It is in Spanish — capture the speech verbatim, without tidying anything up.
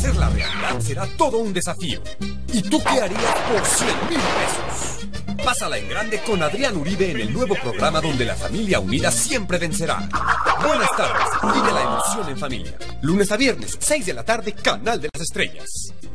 hacerla realidad será todo un desafío. ¿Y tú qué harías por cien mil pesos? Pásala en grande con Adrián Uribe en el nuevo programa donde la familia unida siempre vencerá. Buenas tardes, vive la emoción en familia. Lunes a viernes, seis de la tarde, Canal de las Estrellas.